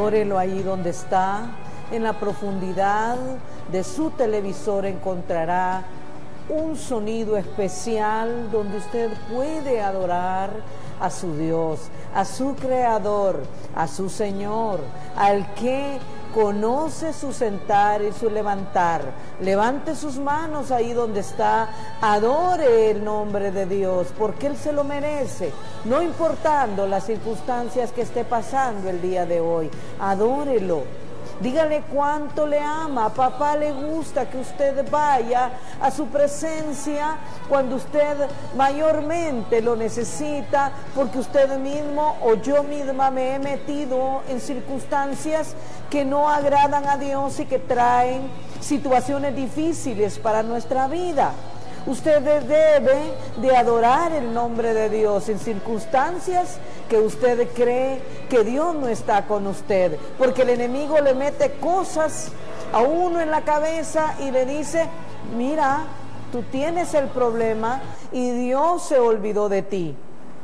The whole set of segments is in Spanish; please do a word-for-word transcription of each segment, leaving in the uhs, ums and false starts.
Adórelo ahí donde está. En la profundidad de su televisor encontrará un sonido especial donde usted puede adorar a su Dios, a su Creador, a su Señor, al que conoce su sentar y su levantar. Levante sus manos ahí donde está, adore el nombre de Dios, porque Él se lo merece, no importando las circunstancias que esté pasando el día de hoy. Adórelo. Dígale cuánto le ama. A papá le gusta que usted vaya a su presencia cuando usted mayormente lo necesita, porque usted mismo o yo misma me he metido en circunstancias que no agradan a Dios y que traen situaciones difíciles para nuestra vida. Usted debe de adorar el nombre de Dios en circunstancias que usted cree que Dios no está con usted, porque el enemigo le mete cosas a uno en la cabeza y le dice: mira, tú tienes el problema y Dios se olvidó de ti.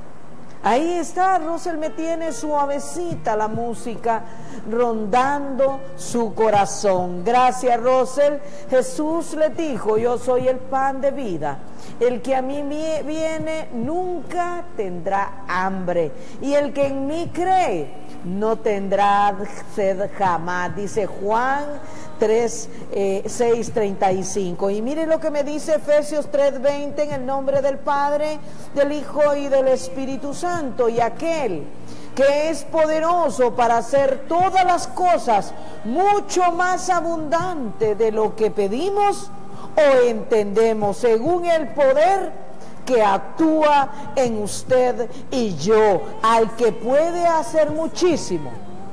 Ahí está, Rosel me tiene suavecita la música, rondando su corazón. Gracias, Rosel. Jesús le dijo: yo soy el pan de vida. El que a mí viene nunca tendrá hambre, y el que en mí cree no tendrá sed jamás. Dice Juan tres, eh, seis, treinta y cinco. Y mire lo que me dice Efesios tres, veinte, en el nombre del Padre, del Hijo y del Espíritu Santo. Y aquel que es poderoso para hacer todas las cosas mucho más abundante de lo que pedimos o entendemos, según el poder que actúa en usted y yo, al que puede hacer muchísimo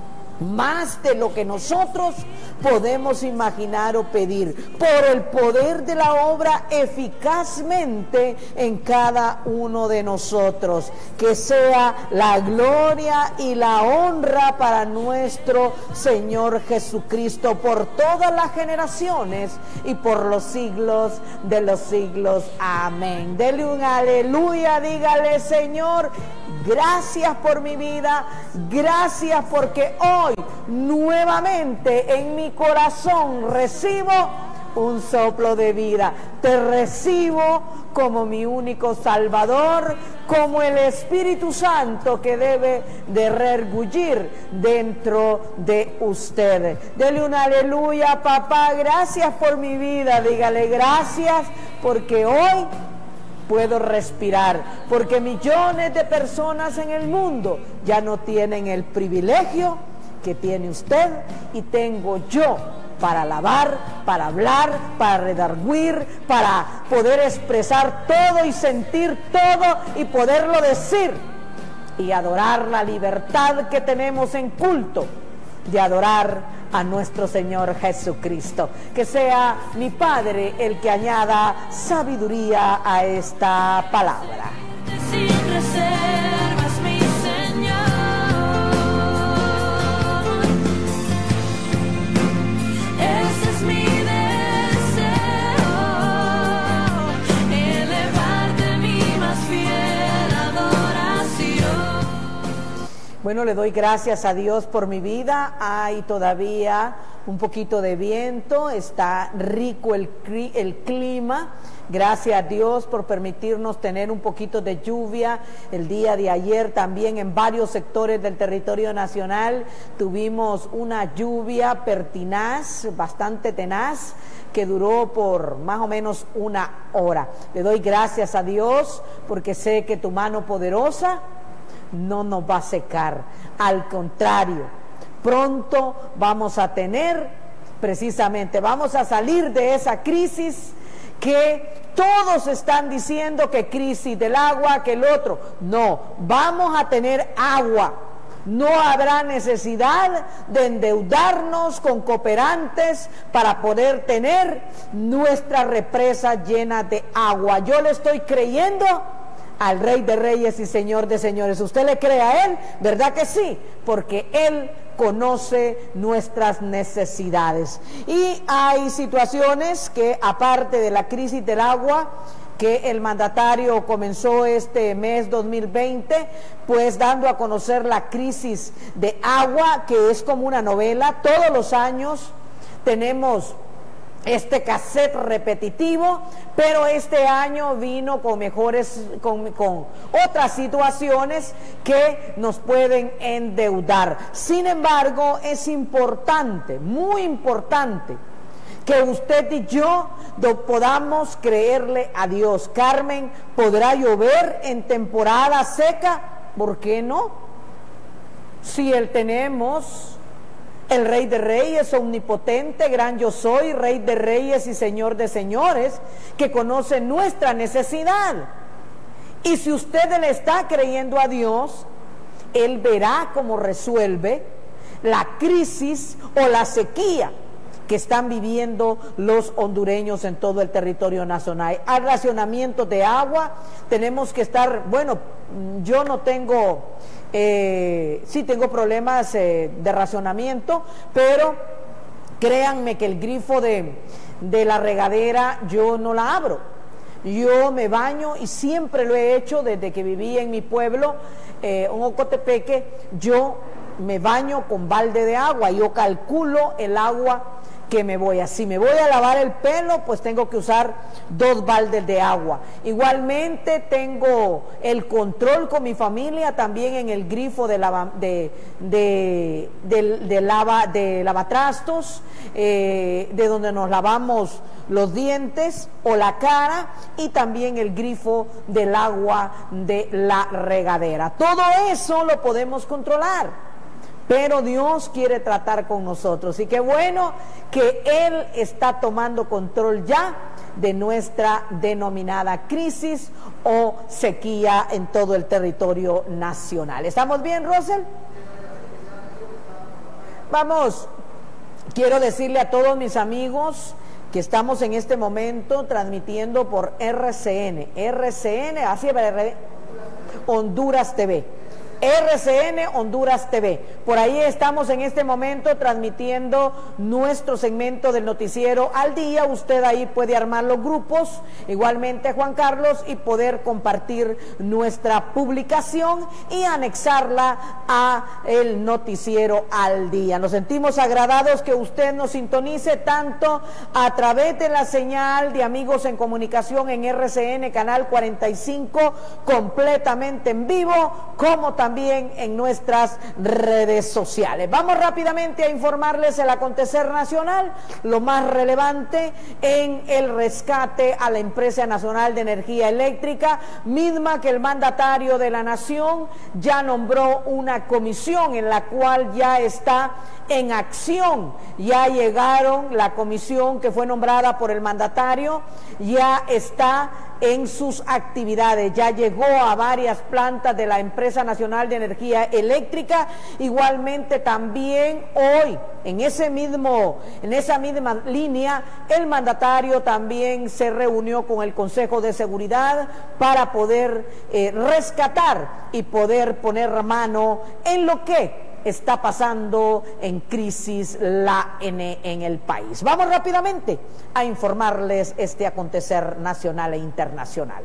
más de lo que nosotros podemos imaginar o pedir, por el poder de la obra eficazmente en cada uno de nosotros. Que sea la gloria y la honra para nuestro Señor Jesucristo por todas las generaciones y por los siglos de los siglos. Amén. Dele un aleluya, dígale: Señor, gracias por mi vida, gracias porque hoy nuevamente en mi corazón recibo un soplo de vida. Te recibo como mi único Salvador, como el Espíritu Santo que debe de reergullir dentro de usted. Dele un aleluya, papá. Gracias por mi vida. Dígale: gracias porque hoy puedo respirar, porque millones de personas en el mundo ya no tienen el privilegio que tiene usted y tengo yo para alabar, para hablar, para redarguir, para poder expresar todo y sentir todo y poderlo decir y adorar la libertad que tenemos en culto de adorar a nuestro Señor Jesucristo. Que sea mi Padre el que añada sabiduría a esta palabra. Sin reservas, mi Señor, ese es mi deseo, elevarte mi más fiel adoración. Bueno, le doy gracias a Dios por mi vida. Hay todavía un poquito de viento, está rico el, el clima. Gracias a Dios por permitirnos tener un poquito de lluvia. El día de ayer también en varios sectores del territorio nacional tuvimos una lluvia pertinaz, bastante tenaz, que duró por más o menos una hora. Le doy gracias a Dios porque sé que tu mano poderosa no nos va a secar. Al contrario, pronto vamos a tener, precisamente, vamos a salir de esa crisis que todos están diciendo que crisis del agua, que el otro. No, vamos a tener agua. No habrá necesidad de endeudarnos con cooperantes para poder tener nuestra represa llena de agua. Yo le estoy creyendo al Rey de Reyes y Señor de Señores. ¿Usted le cree a Él? ¿Verdad que sí? Porque Él conoce nuestras necesidades. Y hay situaciones que, aparte de la crisis del agua, que el mandatario comenzó este mes dos mil veinte, pues dando a conocer la crisis de agua, que es como una novela. Todos los años tenemos este cassette repetitivo, pero este año vino con mejores, con, con otras situaciones que nos pueden endeudar. Sin embargo, es importante, muy importante, que usted y yo podamos creerle a Dios. Carmen, ¿podrá llover en temporada seca? ¿Por qué no? Si Él tenemos el Rey de Reyes, omnipotente, gran yo soy, Rey de Reyes y Señor de Señores, que conoce nuestra necesidad. Y si usted le está creyendo a Dios, Él verá cómo resuelve la crisis o la sequía que están viviendo los hondureños en todo el territorio nacional. Hay racionamiento de agua, tenemos que estar, bueno, yo no tengo, eh, sí tengo problemas eh, de racionamiento, pero créanme que el grifo de, de la regadera yo no la abro. Yo me baño y siempre lo he hecho desde que viví en mi pueblo, eh, en Ocotepeque. Yo me baño con balde de agua, yo calculo el agua que me voy a, si me voy a lavar el pelo, pues tengo que usar dos baldes de agua. Igualmente tengo el control con mi familia también en el grifo de lava, de, de, de, de, lava, de lavatrastos, eh, de donde nos lavamos los dientes o la cara, y también el grifo del agua de la regadera. Todo eso lo podemos controlar, pero Dios quiere tratar con nosotros, y qué bueno que Él está tomando control ya de nuestra denominada crisis o sequía en todo el territorio nacional. ¿Estamos bien, Rosel? Vamos, quiero decirle a todos mis amigos que estamos en este momento transmitiendo por R C N, R C N, así es, Honduras T V. R C N Honduras T V. Por ahí estamos en este momento transmitiendo nuestro segmento del noticiero al día. Usted ahí puede armar los grupos, igualmente Juan Carlos, y poder compartir nuestra publicación y anexarla a el noticiero al día. Nos sentimos agradados que usted nos sintonice tanto a través de la señal de Amigos en Comunicación en R C N Canal cuarenta y cinco, completamente en vivo, como también también en nuestras redes sociales. Vamos rápidamente a informarles el acontecer nacional, lo más relevante en el rescate a la Empresa Nacional de Energía Eléctrica, misma que el mandatario de la nación ya nombró una comisión en la cual ya está en acción. Ya llegaron, la comisión que fue nombrada por el mandatario ya está en sus actividades, ya llegó a varias plantas de la Empresa Nacional de Energía Eléctrica. Igualmente también hoy, en ese mismo, en esa misma línea, el mandatario también se reunió con el Consejo de Seguridad para poder eh, rescatar y poder poner mano en lo que está pasando en crisis la N en el país. Vamos rápidamente a informarles este acontecer nacional e internacional.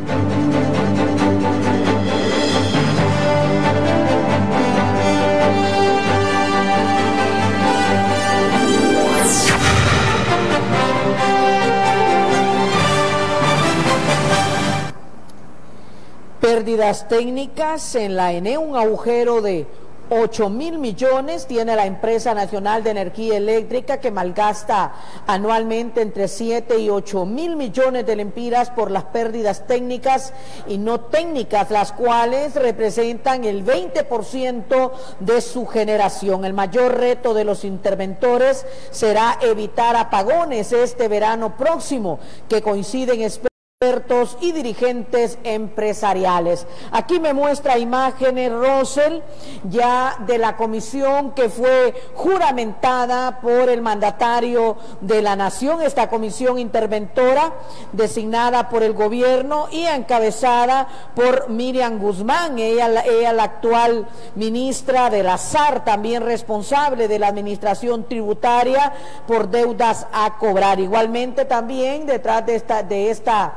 Pérdidas técnicas en la N, un agujero de ocho mil millones tiene la Empresa Nacional de Energía Eléctrica, que malgasta anualmente entre siete y ocho mil millones de lempiras por las pérdidas técnicas y no técnicas, las cuales representan el veinte por ciento de su generación. El mayor reto de los interventores será evitar apagones este verano próximo, que coinciden expertos y dirigentes empresariales. Aquí me muestra imágenes, Rosel, ya de la comisión que fue juramentada por el mandatario de la nación, esta comisión interventora designada por el gobierno y encabezada por Miriam Guzmán, ella, ella la actual ministra de la S A R, también responsable de la administración tributaria por deudas a cobrar. Igualmente también detrás de esta, de esta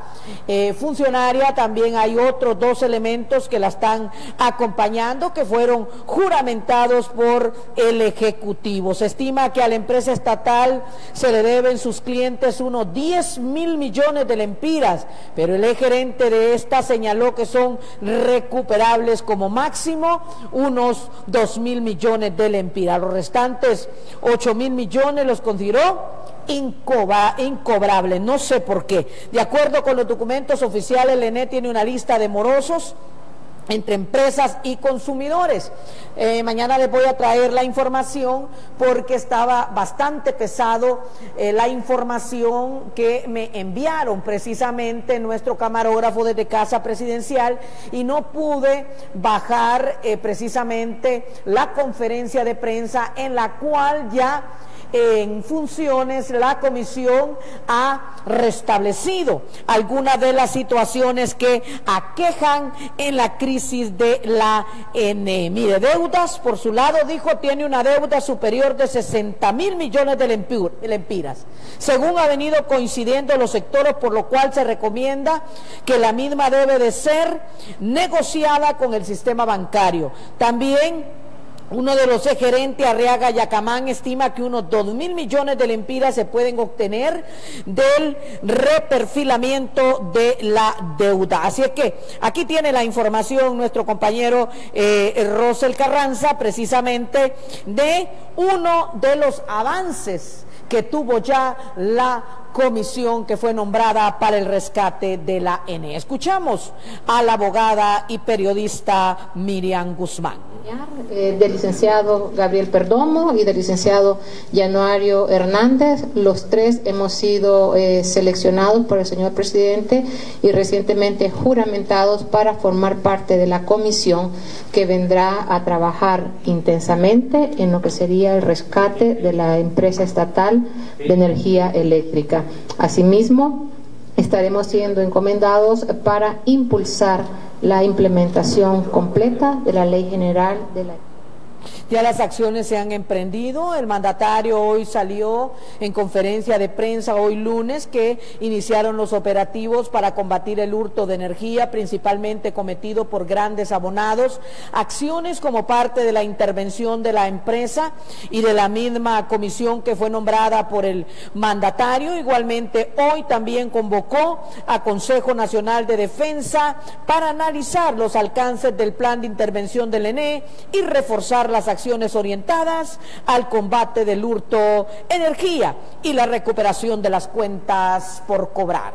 eh, funcionaria. También hay otros dos elementos que la están acompañando, que fueron juramentados por el Ejecutivo. Se estima que a la empresa estatal se le deben sus clientes unos diez mil millones de lempiras, pero el gerente de esta señaló que son recuperables como máximo unos dos mil millones de lempiras. Los restantes ocho mil millones los consideró Incobra, incobrable, no sé por qué. De acuerdo con los documentos oficiales, el E N E tiene una lista de morosos entre empresas y consumidores. Eh, mañana les voy a traer la información porque estaba bastante pesado eh, la información que me enviaron precisamente nuestro camarógrafo desde Casa Presidencial, y no pude bajar eh, precisamente la conferencia de prensa en la cual ya en funciones la comisión ha restablecido algunas de las situaciones que aquejan en la crisis de la E N E. Mire, deudas, por su lado, dijo, tiene una deuda superior de sesenta mil millones de lempiras, según ha venido coincidiendo los sectores, por lo cual se recomienda que la misma debe de ser negociada con el sistema bancario. También uno de los gerentes, Arriaga Yacamán, estima que unos dos mil millones de lempiras se pueden obtener del reperfilamiento de la deuda. Así es que aquí tiene la información nuestro compañero eh, Rosel Carranza, precisamente de uno de los avances que tuvo ya la comisión que fue nombrada para el rescate de la E N E. Escuchamos a la abogada y periodista Miriam Guzmán. Eh, del licenciado Gabriel Perdomo y del licenciado Januario Hernández. Los tres hemos sido eh, seleccionados por el señor presidente y recientemente juramentados para formar parte de la comisión que vendrá a trabajar intensamente en lo que sería el rescate de la empresa estatal de energía eléctrica. Asimismo, estaremos siendo encomendados para impulsar la implementación completa de la Ley General de la... Ya las acciones se han emprendido. El mandatario hoy salió en conferencia de prensa, hoy lunes, que iniciaron los operativos para combatir el hurto de energía, principalmente cometido por grandes abonados. Acciones como parte de la intervención de la empresa y de la misma comisión que fue nombrada por el mandatario. Igualmente, hoy también convocó a Consejo Nacional de Defensa para analizar los alcances del plan de intervención del E N E y reforzar las acciones orientadas al combate del hurto de energía y la recuperación de las cuentas por cobrar.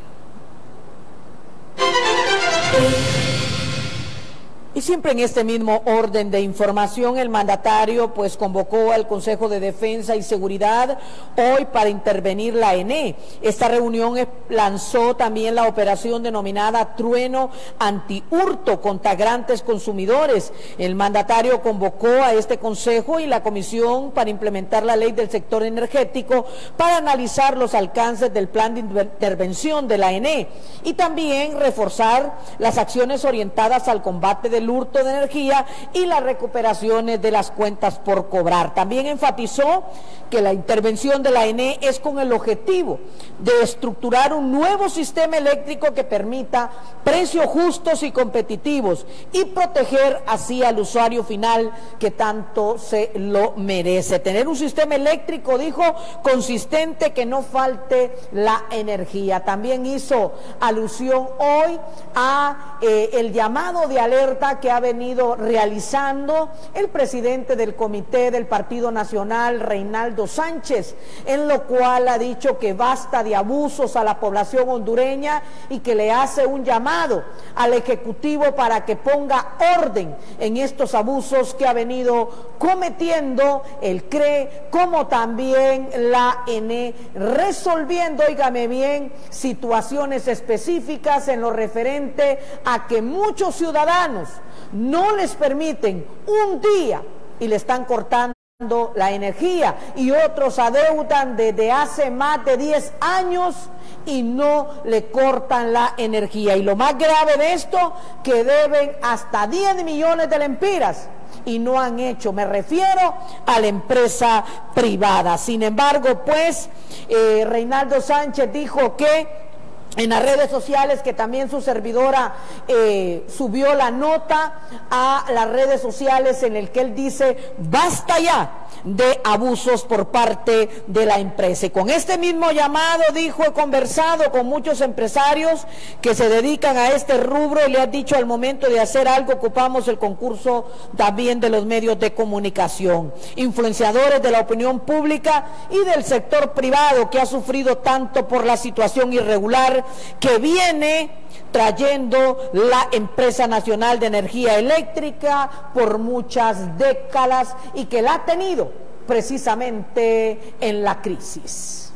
Y siempre en este mismo orden de información, el mandatario pues convocó al Consejo de Defensa y Seguridad hoy para intervenir la E N E. Esta reunión lanzó también la operación denominada Trueno Antihurto contra grandes consumidores. El mandatario convocó a este Consejo y la Comisión para implementar la ley del sector energético para analizar los alcances del plan de intervención de la E N E y también reforzar las acciones orientadas al combate del hurto de energía y las recuperaciones de las cuentas por cobrar. También enfatizó que la intervención de la E N E es con el objetivo de estructurar un nuevo sistema eléctrico que permita precios justos y competitivos y proteger así al usuario final que tanto se lo merece. Tener un sistema eléctrico, dijo, consistente, que no falte la energía. También hizo alusión hoy a eh, el llamado de alerta que ha venido realizando el presidente del Comité del Partido Nacional, Reinaldo Sánchez, en lo cual ha dicho que basta de abusos a la población hondureña y que le hace un llamado al Ejecutivo para que ponga orden en estos abusos que ha venido cometiendo el C R E, como también la E N E, resolviendo, óigame bien, situaciones específicas en lo referente a que muchos ciudadanos no les permiten un día y le están cortando la energía, y otros adeudan desde hace más de diez años y no le cortan la energía. Y lo más grave de esto, que deben hasta diez millones de lempiras y no han hecho, me refiero a la empresa privada. Sin embargo, pues, eh, Reinaldo Sánchez dijo que en las redes sociales, que también su servidora eh, subió la nota a las redes sociales en el que él dice: basta ya de abusos por parte de la empresa. Y con este mismo llamado, dijo, he conversado con muchos empresarios que se dedican a este rubro y le han dicho: al momento de hacer algo ocupamos el concurso también de los medios de comunicación, influenciadores de la opinión pública y del sector privado, que ha sufrido tanto por la situación irregular que viene trayendo la empresa nacional de energía eléctrica por muchas décadas y que la ha tenido precisamente en la crisis.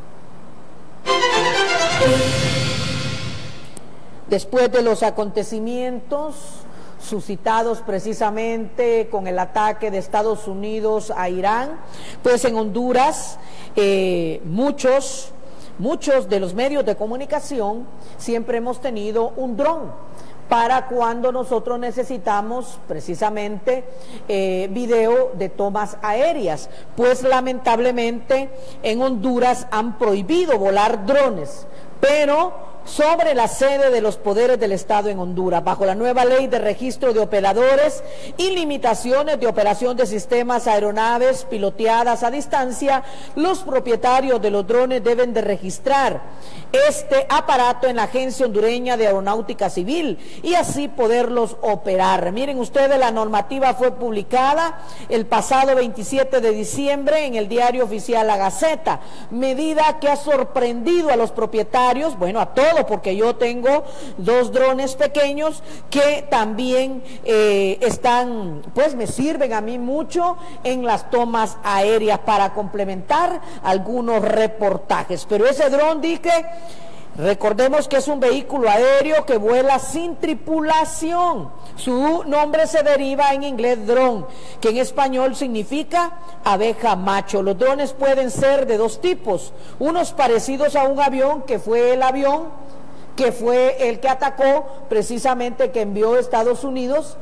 Después de los acontecimientos suscitados precisamente con el ataque de Estados Unidos a Irán, pues en Honduras eh, muchos Muchos de los medios de comunicación siempre hemos tenido un dron para cuando nosotros necesitamos precisamente eh, video de tomas aéreas, pues lamentablemente en Honduras han prohibido volar drones, pero sobre la sede de los poderes del Estado en Honduras, bajo la nueva ley de registro de operadores y limitaciones de operación de sistemas aeronaves piloteadas a distancia, los propietarios de los drones deben de registrar este aparato en la Agencia Hondureña de Aeronáutica Civil y así poderlos operar. Miren ustedes, la normativa fue publicada el pasado veintisiete de diciembre en el diario oficial La Gaceta, medida que ha sorprendido a los propietarios, bueno, a todos, porque yo tengo dos drones pequeños que también eh, están, pues me sirven a mí mucho en las tomas aéreas para complementar algunos reportajes. Pero ese dron, dije, recordemos que es un vehículo aéreo que vuela sin tripulación. Su nombre se deriva en inglés drone, que en español significa abeja macho. Los drones pueden ser de dos tipos, unos parecidos a un avión, que fue el avión que fue el que atacó precisamente, que envió Estados Unidos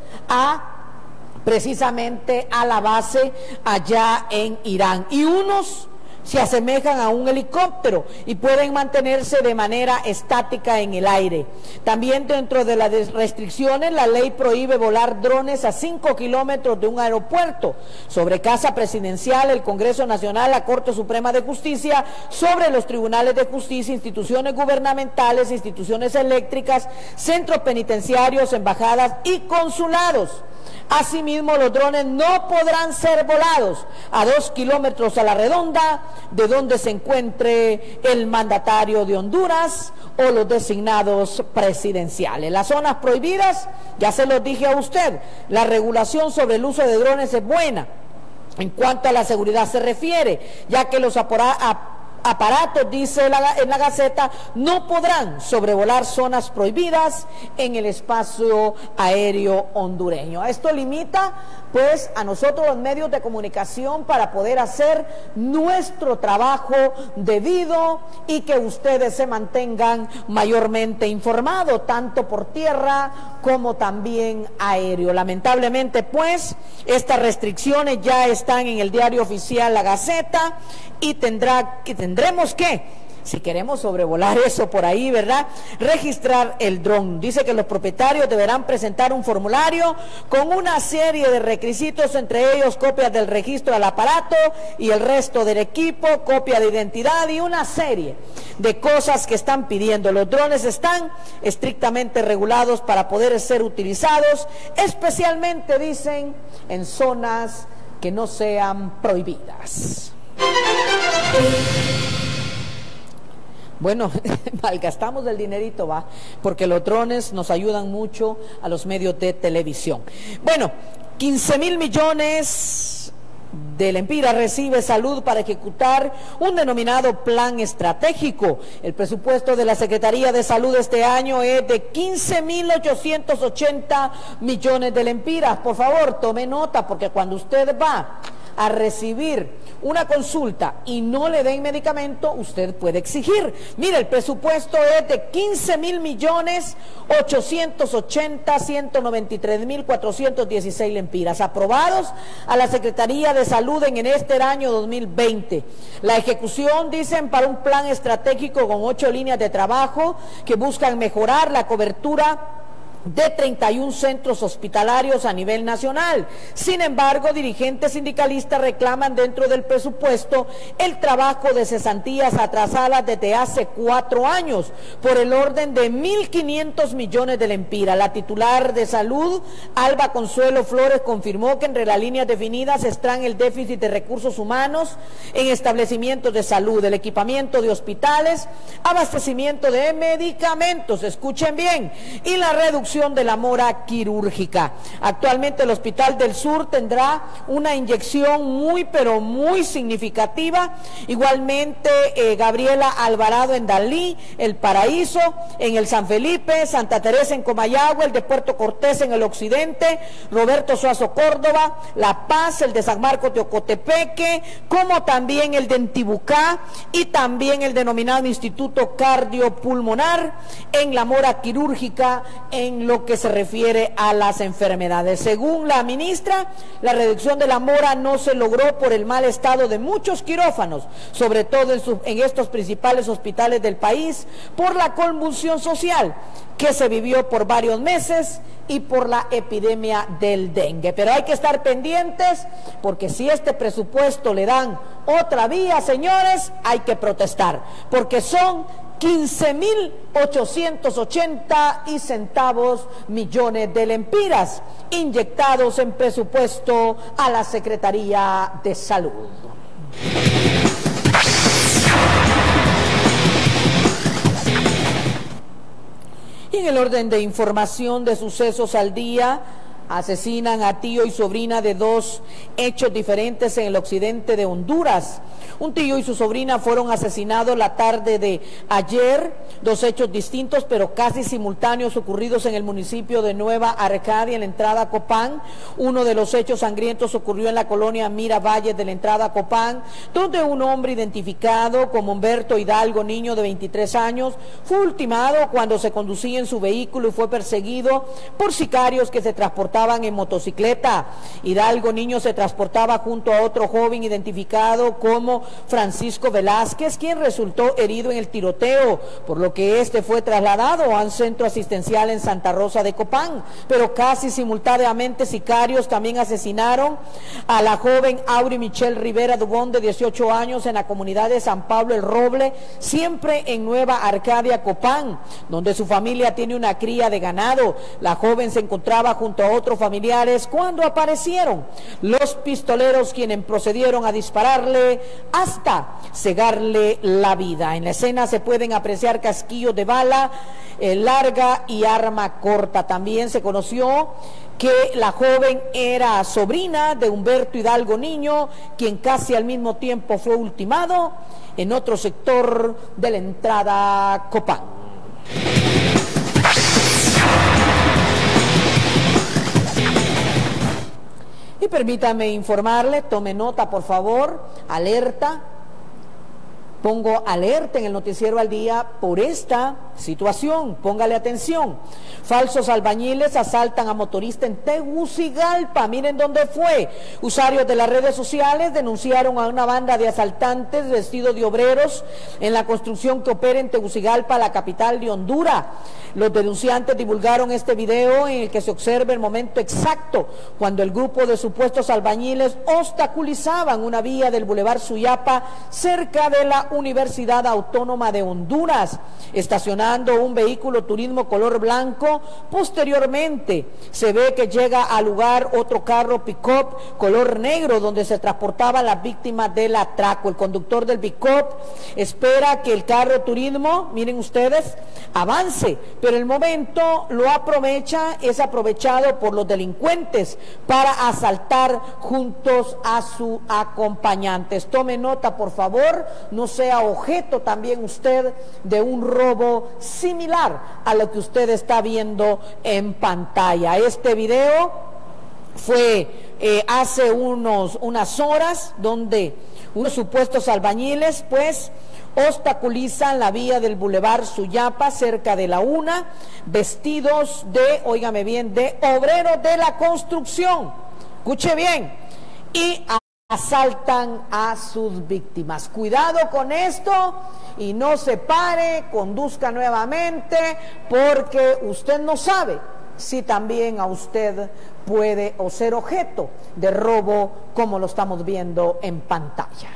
a precisamente a la base allá en Irán, y unos se asemejan a un helicóptero y pueden mantenerse de manera estática en el aire. También dentro de las restricciones, la ley prohíbe volar drones a cinco kilómetros de un aeropuerto. Sobre Casa Presidencial, el Congreso Nacional, la Corte Suprema de Justicia, sobre los tribunales de justicia, instituciones gubernamentales, instituciones eléctricas, centros penitenciarios, embajadas y consulados. Asimismo, los drones no podrán ser volados a dos kilómetros a la redonda de donde se encuentre el mandatario de Honduras o los designados presidenciales. Las zonas prohibidas, ya se los dije a usted, la regulación sobre el uso de drones es buena en cuanto a la seguridad se refiere, ya que los aparatos aparatos, dice la, en la Gaceta, no podrán sobrevolar zonas prohibidas en el espacio aéreo hondureño. Esto limita pues a nosotros los medios de comunicación para poder hacer nuestro trabajo debido y que ustedes se mantengan mayormente informados, tanto por tierra como también aéreo. Lamentablemente pues estas restricciones ya están en el diario oficial La Gaceta y tendrá que tendremos que, si queremos sobrevolar eso por ahí, ¿verdad?, registrar el dron. Dice que los propietarios deberán presentar un formulario con una serie de requisitos, entre ellos copias del registro al aparato y el resto del equipo, copia de identidad y una serie de cosas que están pidiendo. Los drones están estrictamente regulados para poder ser utilizados, especialmente, dicen, en zonas que no sean prohibidas. Bueno, malgastamos el dinerito, va, porque los drones nos ayudan mucho a los medios de televisión. Bueno, quince mil millones del Empira recibe Salud para ejecutar un denominado plan estratégico. El presupuesto de la Secretaría de Salud este año es de quince mil ochocientos ochenta millones del Empira. Por favor, tome nota, porque cuando usted va a recibir una consulta y no le den medicamento, usted puede exigir. Mire, el presupuesto es de quince mil millones ochocientos ochenta ciento noventa y tres mil cuatrocientos dieciséis lempiras aprobados a la Secretaría de Salud en, en este año dos mil veinte. La ejecución, dicen, para un plan estratégico con ocho líneas de trabajo que buscan mejorar la cobertura de treinta y un centros hospitalarios a nivel nacional. Sin embargo, dirigentes sindicalistas reclaman dentro del presupuesto el trabajo de cesantías atrasadas desde hace cuatro años por el orden de mil quinientos millones de lempiras. La titular de salud, Alba Consuelo Flores, confirmó que entre las líneas definidas están el déficit de recursos humanos en establecimientos de salud, el equipamiento de hospitales, abastecimiento de medicamentos, escuchen bien, y la reducción de la mora quirúrgica. Actualmente el Hospital del Sur tendrá una inyección muy pero muy significativa. Igualmente eh, Gabriela Alvarado en Dalí, El Paraíso, en el San Felipe, Santa Teresa en Comayagua, el de Puerto Cortés en el occidente, Roberto Suazo Córdoba, La Paz, el de San Marcos de Ocotepeque, como también el de Entibucá y también el denominado Instituto Cardiopulmonar en la mora quirúrgica en lo que se refiere a las enfermedades. Según la ministra, la reducción de la mora no se logró por el mal estado de muchos quirófanos, sobre todo en, su, en estos principales hospitales del país, por la convulsión social que se vivió por varios meses y por la epidemia del dengue. Pero hay que estar pendientes, porque si este presupuesto le dan otra vía, señores, hay que protestar, porque son quince mil ochocientos ochenta y centavos millones de lempiras inyectados en presupuesto a la Secretaría de Salud. Y en el orden de información de sucesos al día, asesinan a tío y sobrina de dos hechos diferentes en el occidente de Honduras. Un tío y su sobrina fueron asesinados la tarde de ayer, dos hechos distintos pero casi simultáneos ocurridos en el municipio de Nueva Arcadia, en la entrada a Copán. Uno de los hechos sangrientos ocurrió en la colonia Miravalle de la entrada a Copán, donde un hombre identificado como Humberto Hidalgo Niño, de veintitrés años, fue ultimado cuando se conducía en su vehículo y fue perseguido por sicarios que se transportaban en motocicleta. Hidalgo Niño se transportaba junto a otro joven identificado como Francisco Velázquez, quien resultó herido en el tiroteo, por lo que este fue trasladado a un centro asistencial en Santa Rosa de Copán. Pero casi simultáneamente sicarios también asesinaron a la joven Auri Michelle Rivera Dubón, de dieciocho años, en la comunidad de San Pablo el Roble, siempre en Nueva Arcadia, Copán, donde su familia tiene una cría de ganado. La joven se encontraba junto a otros familiares cuando aparecieron los pistoleros, quienes procedieron a dispararle hasta cegarle la vida. En la escena se pueden apreciar casquillos de bala eh, larga y arma corta. También se conoció que la joven era sobrina de Humberto Hidalgo Niño, quien casi al mismo tiempo fue ultimado en otro sector de la entrada Copán. Y permítame informarle, tome nota por favor, alerta, pongo alerta en el noticiero al día por esta situación, póngale atención. Falsos albañiles asaltan a motorista en Tegucigalpa, miren dónde fue. Usuarios de las redes sociales denunciaron a una banda de asaltantes vestidos de obreros en la construcción que opera en Tegucigalpa, la capital de Honduras. Los denunciantes divulgaron este video en el que se observa el momento exacto cuando el grupo de supuestos albañiles obstaculizaban una vía del Boulevard Suyapa cerca de la Universidad Autónoma de Honduras, estacionando un vehículo turismo color blanco. Posteriormente se ve que llega al lugar otro carro pick-up color negro donde se transportaban las víctimas del atraco. El conductor del pick-up espera que el carro turismo, miren ustedes, avance, pero el momento lo aprovecha, es aprovechado por los delincuentes para asaltar juntos a sus acompañantes. Tome nota por favor, no sea objeto también usted de un robo similar a lo que usted está viendo en pantalla. Este video fue eh, hace unos, unas horas, donde unos supuestos albañiles pues obstaculizan la vía del Boulevard Suyapa cerca de la una, vestidos de, óigame bien, de obreros de la construcción, escuche bien, y asaltan a sus víctimas. Cuidado con esto y no se pare, conduzca nuevamente, porque usted no sabe si también a usted puede o ser objeto de robo, como lo estamos viendo en pantalla.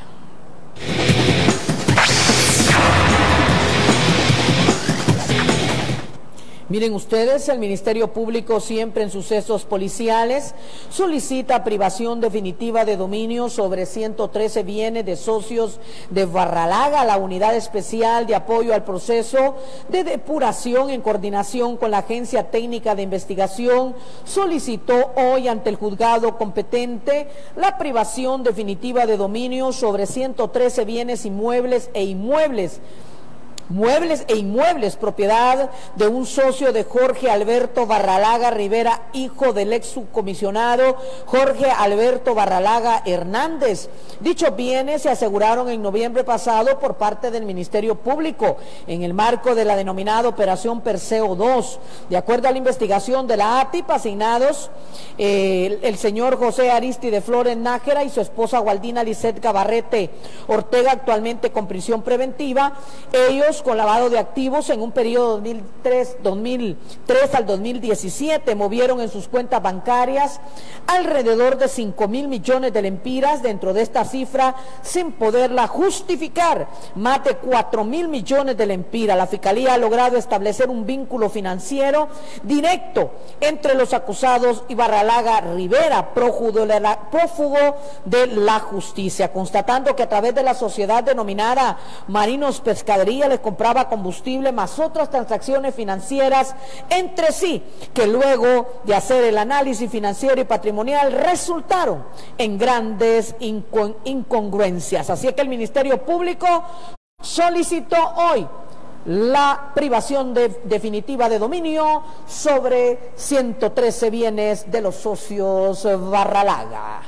Miren ustedes, el Ministerio Público, siempre en sucesos policiales, solicita privación definitiva de dominio sobre ciento trece bienes de socios de Barralaga. La Unidad Especial de Apoyo al Proceso de Depuración, en coordinación con la Agencia Técnica de Investigación, solicitó hoy ante el juzgado competente la privación definitiva de dominio sobre ciento trece bienes inmuebles e inmuebles Muebles e inmuebles, propiedad de un socio de Jorge Alberto Barralaga Rivera, hijo del ex subcomisionado Jorge Alberto Barralaga Hernández. Dichos bienes se aseguraron en noviembre pasado por parte del Ministerio Público en el marco de la denominada Operación Perseo dos. De acuerdo a la investigación de la A T I P, asignados eh, el, el señor José Aristide Flores Nájera y su esposa Gualdina Lisset Gabarrete Ortega, actualmente con prisión preventiva, ellos con lavado de activos en un periodo dos mil tres, dos mil tres al dos mil diecisiete, movieron en sus cuentas bancarias alrededor de cinco mil millones de lempiras. Dentro de esta cifra, sin poderla justificar, más de cuatro mil millones de lempiras. La Fiscalía ha logrado establecer un vínculo financiero directo entre los acusados y Barralaga Rivera, prófugo de la, prófugo de la justicia, constatando que a través de la sociedad denominada Marinos Pescadería les compraba combustible más otras transacciones financieras entre sí, que luego de hacer el análisis financiero y patrimonial resultaron en grandes incon incongruencias. Así es que el Ministerio Público solicitó hoy la privación de, definitiva de dominio sobre ciento trece bienes de los socios Barralaga.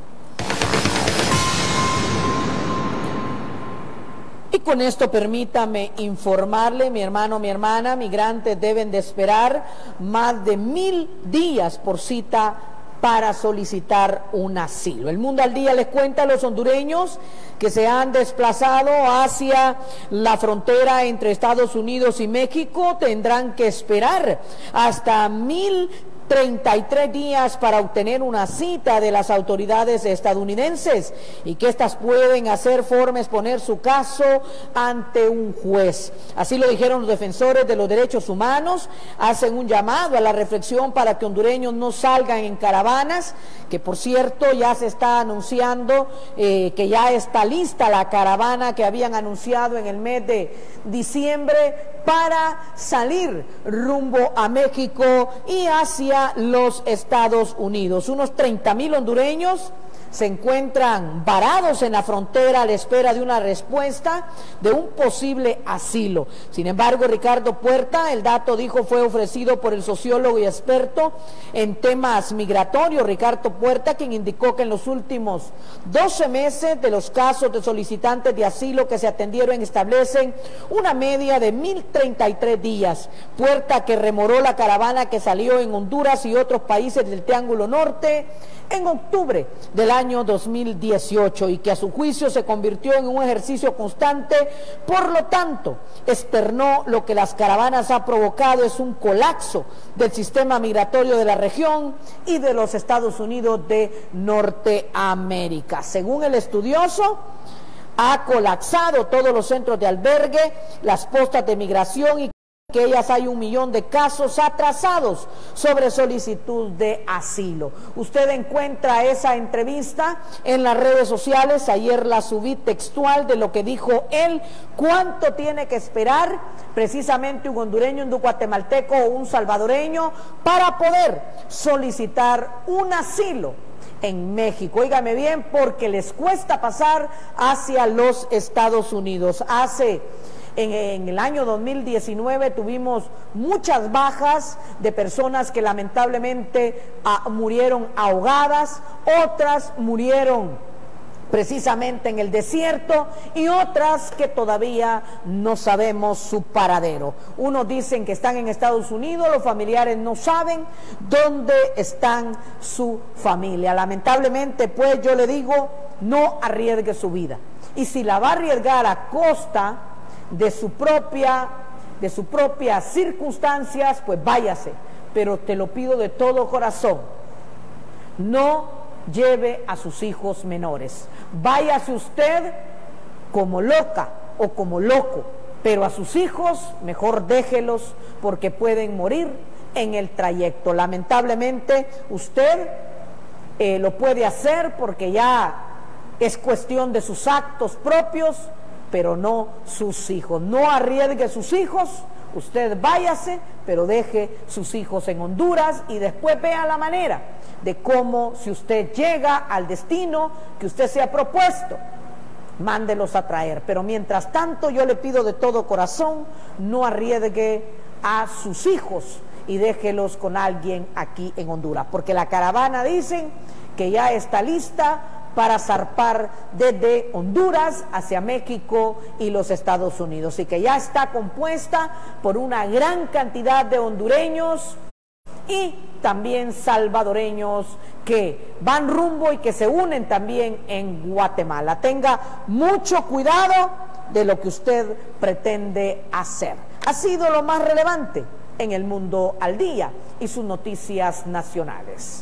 Y con esto permítame informarle, mi hermano, mi hermana, migrantes deben de esperar más de mil días por cita para solicitar un asilo. El Mundo al Día les cuenta a los hondureños que se han desplazado hacia la frontera entre Estados Unidos y México tendrán que esperar hasta mil treinta y tres días para obtener una cita de las autoridades estadounidenses, y que éstas pueden hacer forma exponer su caso ante un juez. Así lo dijeron los defensores de los derechos humanos. Hacen un llamado a la reflexión para que hondureños no salgan en caravanas, que por cierto ya se está anunciando eh, que ya está lista la caravana que habían anunciado en el mes de diciembre para salir rumbo a México y hacia los Estados Unidos. Unos treinta mil hondureños se encuentran varados en la frontera a la espera de una respuesta de un posible asilo. Sin embargo, Ricardo Puerta, el dato dijo fue ofrecido por el sociólogo y experto en temas migratorios, Ricardo Puerta, quien indicó que en los últimos doce meses de los casos de solicitantes de asilo que se atendieron establecen una media de mil treinta y tres días. Puerta, que remoró la caravana que salió en Honduras y otros países del Triángulo Norte en octubre del año dos mil dieciocho, y que a su juicio se convirtió en un ejercicio constante. Por lo tanto, externó lo que las caravanas ha provocado es un colapso del sistema migratorio de la región y de los Estados Unidos de Norteamérica. Según el estudioso, ha colapsado todos los centros de albergue, las postas de migración, y que ellas hay un millón de casos atrasados sobre solicitud de asilo. Usted encuentra esa entrevista en las redes sociales. Ayer la subí textual de lo que dijo él. ¿Cuánto tiene que esperar precisamente un hondureño, un guatemalteco o un salvadoreño para poder solicitar un asilo en México? Óigame bien, porque les cuesta pasar hacia los Estados Unidos. Hace En, en el año dos mil diecinueve tuvimos muchas bajas de personas que lamentablemente ah, murieron ahogadas, otras murieron precisamente en el desierto y otras que todavía no sabemos su paradero. Unos dicen que están en Estados Unidos, los familiares no saben dónde están su familia. Lamentablemente, pues yo le digo, no arriesgue su vida. Y si la va a arriesgar a costa de su propia, de sus propias circunstancias, pues váyase. Pero te lo pido de todo corazón, no lleve a sus hijos menores. Váyase usted como loca o como loco, pero a sus hijos mejor déjelos porque pueden morir en el trayecto. Lamentablemente usted eh, lo puede hacer porque ya es cuestión de sus actos propios, pero no sus hijos. No arriesgue sus hijos, usted váyase, pero deje sus hijos en Honduras y después vea la manera de cómo, si usted llega al destino que usted se ha propuesto, mándelos a traer. Pero mientras tanto yo le pido de todo corazón, no arriesgue a sus hijos y déjelos con alguien aquí en Honduras, porque la caravana dicen que ya está lista para zarpar desde Honduras hacia México y los Estados Unidos, y que ya está compuesta por una gran cantidad de hondureños y también salvadoreños que van rumbo y que se unen también en Guatemala. Tenga mucho cuidado de lo que usted pretende hacer. Ha sido lo más relevante en El Mundo al Día y sus noticias nacionales.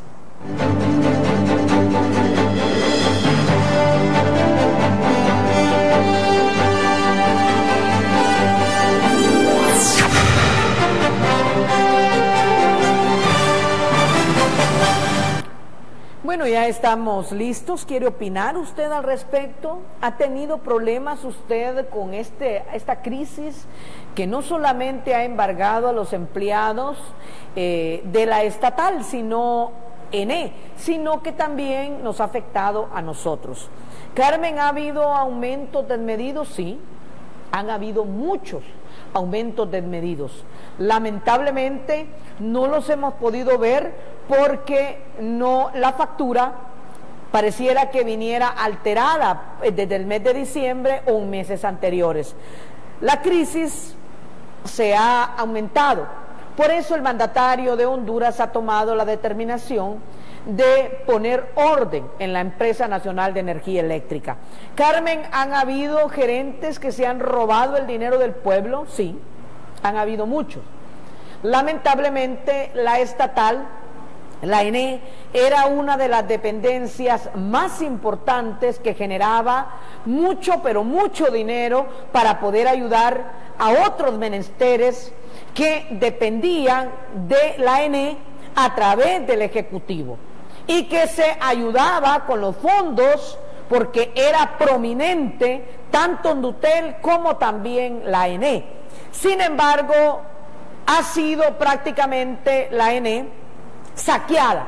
Bueno, ya estamos listos. ¿Quiere opinar usted al respecto? ¿Ha tenido problemas usted con este, esta crisis que no solamente ha embargado a los empleados eh, de la estatal, sino N E, sino que también nos ha afectado a nosotros? Carmen, ¿ha habido aumentos desmedidos? Sí, han habido muchos aumentos desmedidos. Lamentablemente no los hemos podido ver porque no, la factura pareciera que viniera alterada desde el mes de diciembre o en meses anteriores. La crisis se ha aumentado. Por eso el mandatario de Honduras ha tomado la determinación de poner orden en la Empresa Nacional de Energía Eléctrica. Carmen, ¿han habido gerentes que se han robado el dinero del pueblo? Sí, han habido muchos. Lamentablemente la estatal, la N E, era una de las dependencias más importantes que generaba mucho, pero mucho dinero para poder ayudar a otros menesteres que dependían de la N E a través del Ejecutivo, y que se ayudaba con los fondos porque era prominente tanto Hondutel como también la N E. Sin embargo, ha sido prácticamente la N E saqueada,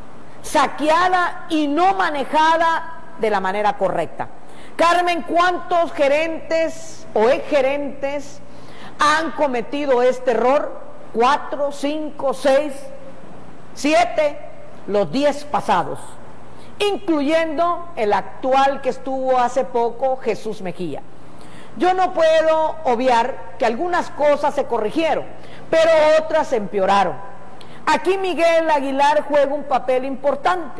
saqueada y no manejada de la manera correcta. Carmen, ¿cuántos gerentes o exgerentes han cometido este error? ¿Cuatro, cinco, seis, siete? Los diez pasados, incluyendo el actual que estuvo hace poco, Jesús Mejía. Yo no puedo obviar que algunas cosas se corrigieron, pero otras se empeoraron. Aquí Miguel Aguilar juega un papel importante.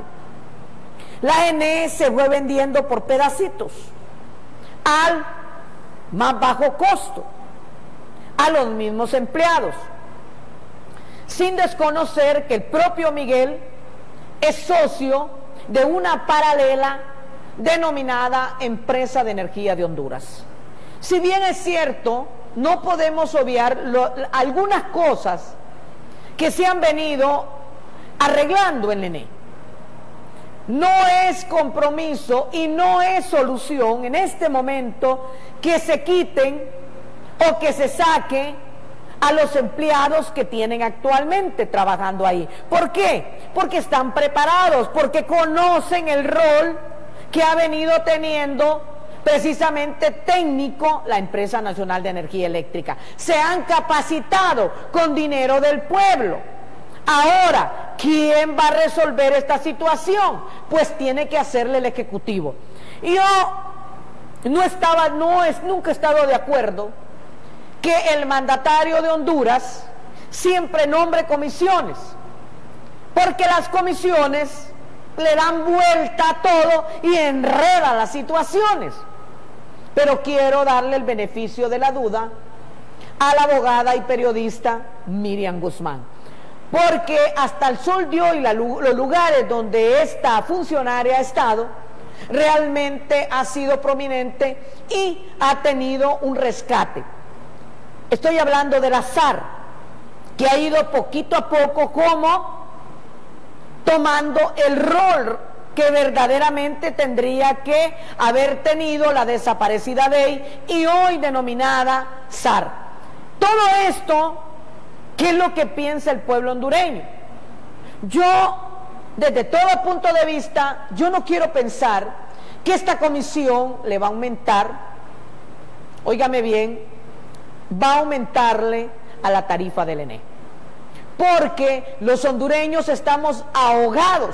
La N E se fue vendiendo por pedacitos, al más bajo costo, a los mismos empleados, sin desconocer que el propio Miguel es socio de una paralela denominada Empresa de Energía de Honduras. Si bien es cierto, no podemos obviar lo, algunas cosas que se han venido arreglando en la N E. No es compromiso y no es solución en este momento que se quiten o que se saque a los empleados que tienen actualmente trabajando ahí. ¿Por qué? Porque están preparados, porque conocen el rol que ha venido teniendo precisamente técnico la Empresa Nacional de Energía Eléctrica. Se han capacitado con dinero del pueblo. Ahora, ¿quién va a resolver esta situación? Pues tiene que hacerle el Ejecutivo. Y yo no estaba, no es, nunca he estado de acuerdo que el mandatario de Honduras siempre nombre comisiones, porque las comisiones le dan vuelta a todo y enredan las situaciones. Pero quiero darle el beneficio de la duda a la abogada y periodista Miriam Guzmán, porque hasta el sol de hoy la, los lugares donde esta funcionaria ha estado realmente ha sido prominente y ha tenido un rescate. Estoy hablando del azar, que ha ido poquito a poco como tomando el rol que verdaderamente tendría que haber tenido la desaparecida Dey y hoy denominada S A R. Todo esto, ¿qué es lo que piensa el pueblo hondureño? Yo, desde todo punto de vista, yo no quiero pensar que esta comisión le va a aumentar, óigame bien, va a aumentarle a la tarifa del E N E, porque los hondureños estamos ahogados,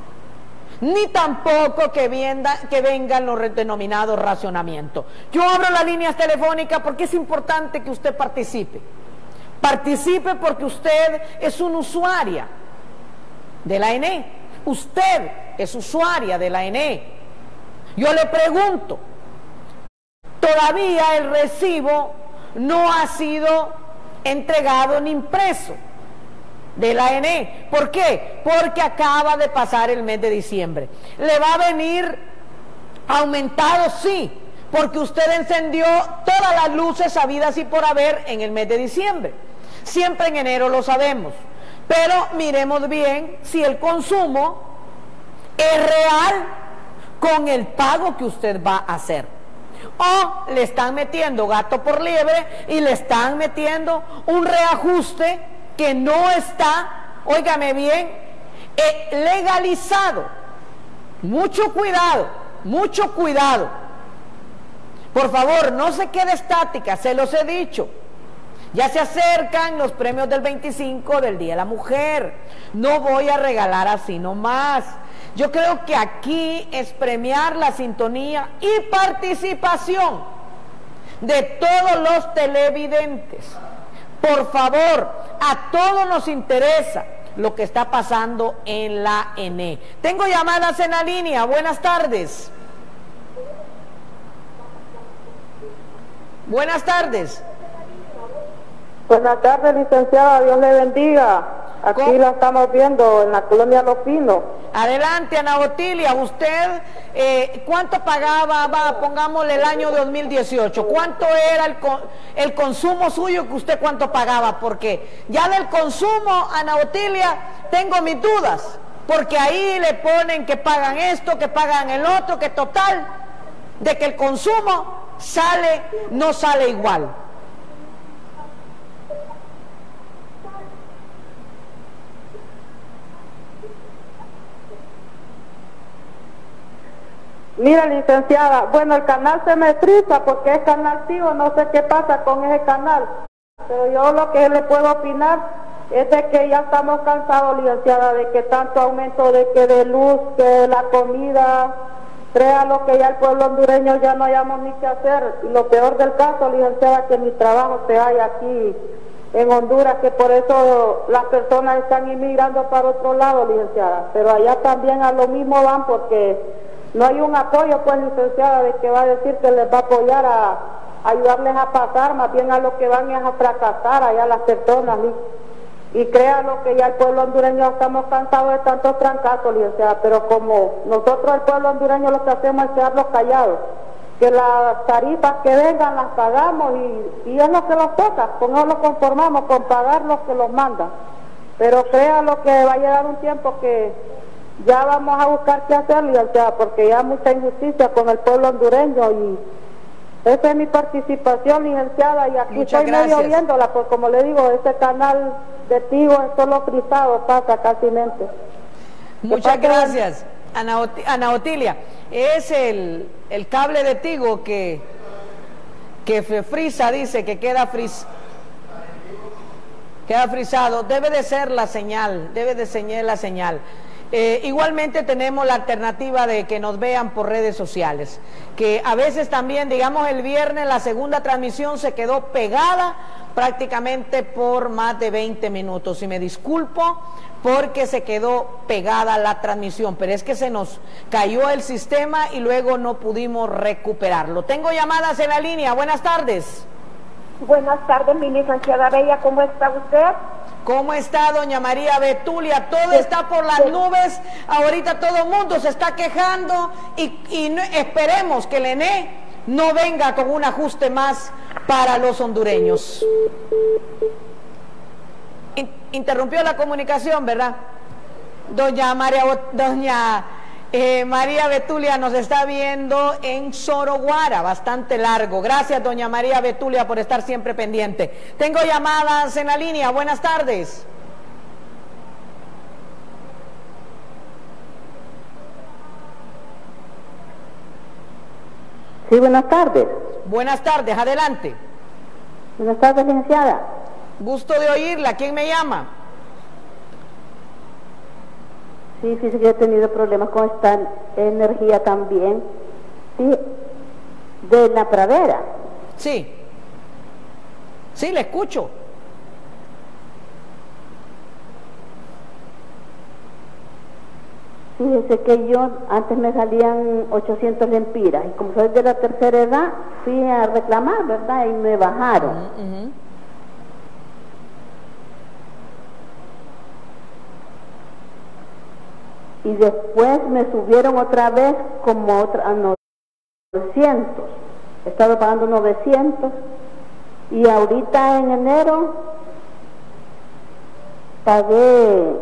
ni tampoco que, vienda, que vengan los denominados racionamientos. Yo abro las líneas telefónicas porque es importante que usted participe. Participe porque usted es una usuaria de la E N E. Usted es usuaria de la E N E. Yo le pregunto, todavía el recibo no ha sido entregado ni impreso de la E N E. ¿Por qué? Porque acaba de pasar el mes de diciembre. ¿Le va a venir aumentado? Sí, porque usted encendió todas las luces habidas y por haber en el mes de diciembre. Siempre en enero lo sabemos, pero miremos bien si el consumo es real con el pago que usted va a hacer, o le están metiendo gato por liebre y le están metiendo un reajuste que no está, óigame bien, eh, legalizado. Mucho cuidado, mucho cuidado. Por favor, no se quede estática, se los he dicho. Ya se acercan los premios del veinticinco del Día de la Mujer. No voy a regalar así nomás. Yo creo que aquí es premiar la sintonía y participación de todos los televidentes. Por favor, a todos nos interesa lo que está pasando en la E N E. Tengo llamadas en la línea. Buenas tardes. Buenas tardes. Buenas tardes, licenciada, Dios le bendiga. Aquí ¿Cómo? La estamos viendo en la colonia Los Pinos. Adelante, Ana Otilia, usted, eh, ¿cuánto pagaba, va, pongámosle el año dos mil dieciocho? ¿Cuánto era el, el consumo suyo que usted cuánto pagaba? Porque ya del consumo, Ana Otilia, tengo mis dudas, porque ahí le ponen que pagan esto, que pagan el otro, que total, de que el consumo sale, no sale igual. Mira, licenciada, bueno, el canal se me frisa porque es canal tío, no sé qué pasa con ese canal, pero yo lo que le puedo opinar es de que ya estamos cansados, licenciada, de que tanto aumento de que de luz, que de la comida, crea lo que ya el pueblo hondureño ya no hayamos ni qué hacer. Y lo peor del caso, licenciada, que mi trabajo se halla aquí en Honduras, que por eso las personas están inmigrando para otro lado, licenciada, pero allá también a lo mismo van porque no hay un apoyo, pues, licenciada, de que va a decir que les va a apoyar a, a ayudarles a pasar, más bien a lo que van es a fracasar allá las personas. Y, y créalo que ya el pueblo hondureño estamos cansados de tantos trancazos, licenciada, pero como nosotros el pueblo hondureño lo que hacemos es quedarnos callados, que las tarifas que vengan las pagamos y, y es lo que nos toca, con eso nos conformamos, con pagar los que los mandan. Pero créalo que va a llegar un tiempo que ya vamos a buscar qué hacer, licenciada, porque ya hay mucha injusticia con el pueblo hondureño y esa es mi participación, licenciada, y aquí Muchas estoy gracias. medio viéndola, pues como le digo, ese canal de Tigo es solo frisado, pasa casi mente. Muchas De parte de- gracias. Ana, Ot- Ana Otilia, es el, el cable de Tigo que, que frisa, dice que queda fris, queda frisado. Debe de ser la señal, debe de ser la señal. Eh, igualmente tenemos la alternativa de que nos vean por redes sociales, que a veces también, digamos el viernes, la segunda transmisión se quedó pegada prácticamente por más de veinte minutos, y me disculpo porque se quedó pegada la transmisión, pero es que se nos cayó el sistema y luego no pudimos recuperarlo. Tengo llamadas en la línea. Buenas tardes. Buenas tardes, mi licenciada Bella, ¿cómo está usted? ¿Cómo está doña María Betulia? Todo está por las nubes, ahorita todo el mundo se está quejando y, y no, esperemos que el E N E no venga con un ajuste más para los hondureños. In, interrumpió la comunicación, ¿verdad? Doña María, doña eh, María Betulia nos está viendo en Soroguara, bastante largo. Gracias, doña María Betulia, por estar siempre pendiente. Tengo llamadas en la línea. Buenas tardes. Sí, buenas tardes. Buenas tardes, adelante. Buenas tardes, licenciada. Gusto de oírla. ¿Quién me llama? Sí, sí, sí, que he tenido problemas con esta energía también. Sí, de la pradera. Sí. Sí, le escucho. Fíjese que yo antes me salían ochocientos lempiras y como soy de la tercera edad fui a reclamar, ¿verdad? Y me bajaron. Uh-huh. Y después me subieron otra vez como otra a novecientos. He estado pagando novecientos y ahorita en enero pagué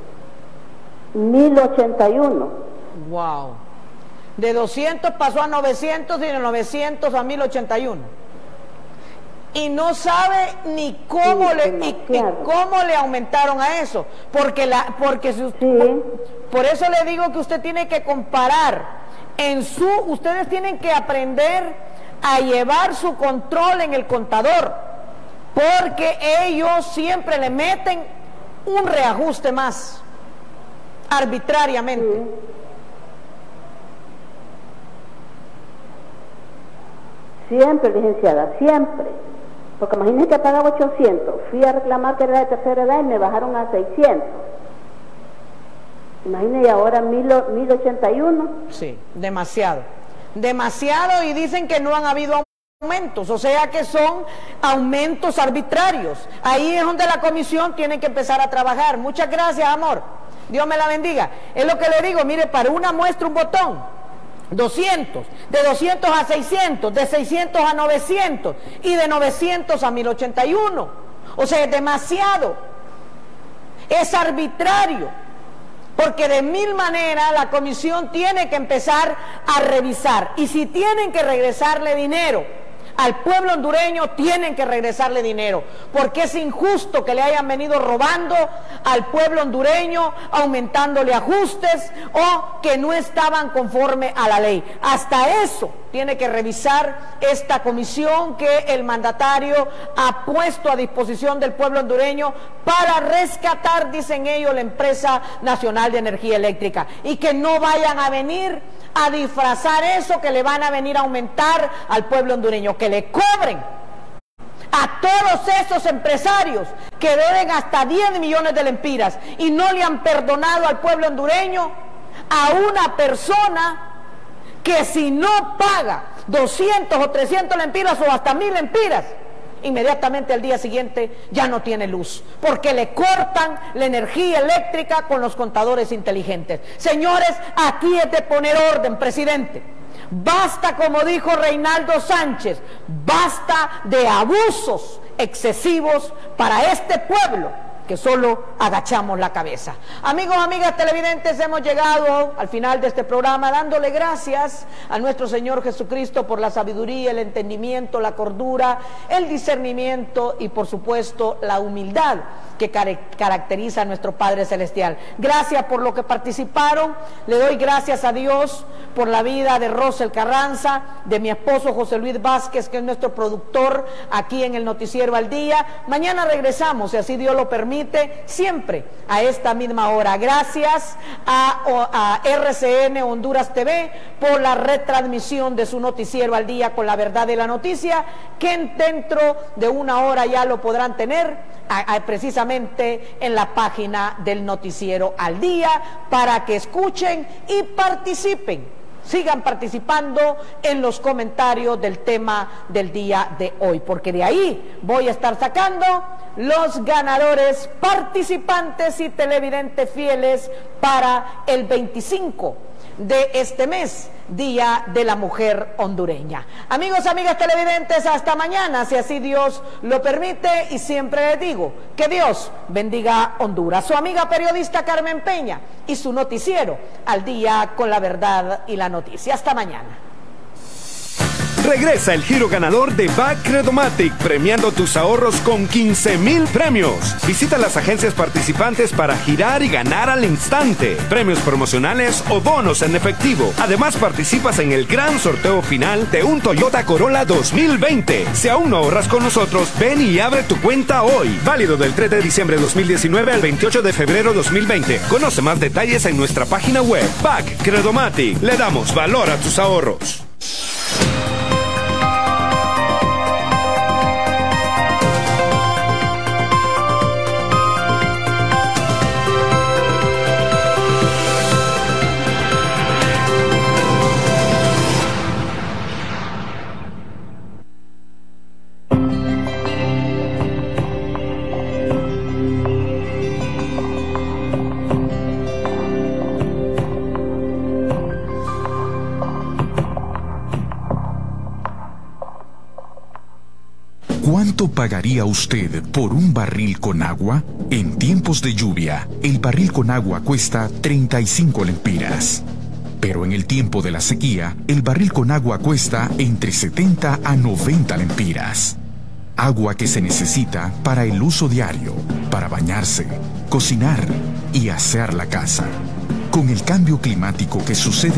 mil ochenta y uno. Wow. De doscientos pasó a novecientos y de novecientos a mil ochenta y uno. Y no sabe ni cómo, sí, le y, y cómo le aumentaron a eso, porque la porque si usted, sí. Por eso le digo que usted tiene que comparar en su ustedes tienen que aprender a llevar su control en el contador, porque ellos siempre le meten un reajuste más arbitrariamente. Sí. Siempre, licenciada, siempre. Porque imagínese que pagaba ochocientos, fui a reclamar que era de tercera edad y me bajaron a seiscientos. Imagínese ahora mil ochenta y uno. Sí, demasiado. Demasiado, y dicen que no han habido aumentos, o sea que son aumentos arbitrarios. Ahí es donde la comisión tiene que empezar a trabajar. Muchas gracias, amor. Dios me la bendiga. Es lo que le digo, mire, para una muestra un botón, doscientos, de doscientos a seiscientos, de seiscientos a novecientos y de novecientos a mil ochenta y uno. O sea, es demasiado. Es arbitrario. Porque de mil maneras la comisión tiene que empezar a revisar. Y si tienen que regresarle dinero al pueblo hondureño, tienen que regresarle dinero, porque es injusto que le hayan venido robando al pueblo hondureño, aumentándole ajustes o que no estaban conforme a la ley. Hasta eso tiene que revisar esta comisión que el mandatario ha puesto a disposición del pueblo hondureño para rescatar, dicen ellos, la empresa nacional de energía eléctrica, y que no vayan a venir a disfrazar eso, que le van a venir a aumentar al pueblo hondureño, que le cobren a todos esos empresarios que deben hasta diez millones de lempiras y no le han perdonado al pueblo hondureño, a una persona que si no paga doscientos o trescientos lempiras o hasta mil lempiras, inmediatamente al día siguiente ya no tiene luz, porque le cortan la energía eléctrica con los contadores inteligentes. Señores, aquí es de poner orden, presidente. Basta, como dijo Reinaldo Sánchez, basta de abusos excesivos para este pueblo que solo agachamos la cabeza. Amigos, amigas televidentes, hemos llegado al final de este programa dándole gracias a nuestro Señor Jesucristo por la sabiduría, el entendimiento, la cordura, el discernimiento y por supuesto la humildad que caracteriza a nuestro Padre Celestial. Gracias por lo que participaron. Le doy gracias a Dios por la vida de Rosel Carranza, de mi esposo José Luis Vázquez, que es nuestro productor aquí en el Noticiero al Día. Mañana regresamos, si así Dios lo permite, siempre a esta misma hora. Gracias a, a R C N Honduras T V por la retransmisión de su Noticiero al Día con la verdad de la noticia, que dentro de una hora ya lo podrán tener a, a, precisamente en la página del Noticiero al Día, para que escuchen y participen. Sigan participando en los comentarios del tema del día de hoy, porque de ahí voy a estar sacando los ganadores, participantes y televidentes fieles para el veinticinco de este mes, Día de la Mujer Hondureña. Amigos, amigas televidentes, hasta mañana, si así Dios lo permite, y siempre les digo que Dios bendiga Honduras. Su amiga periodista Carmen Peña y su Noticiero al Día con la verdad y la noticia. Hasta mañana. Regresa el giro ganador de B A C Credomatic, premiando tus ahorros con quince mil premios. Visita las agencias participantes para girar y ganar al instante. Premios promocionales o bonos en efectivo. Además, participas en el gran sorteo final de un Toyota Corolla dos mil veinte. Si aún no ahorras con nosotros, ven y abre tu cuenta hoy. Válido del tres de diciembre de dos mil diecinueve al veintiocho de febrero de dos mil veinte. Conoce más detalles en nuestra página web. B A C Credomatic. Le damos valor a tus ahorros. ¿Cuánto pagaría usted por un barril con agua? En tiempos de lluvia, el barril con agua cuesta treinta y cinco lempiras. Pero en el tiempo de la sequía, el barril con agua cuesta entre setenta a noventa lempiras. Agua que se necesita para el uso diario, para bañarse, cocinar y asear la casa. Con el cambio climático que sucede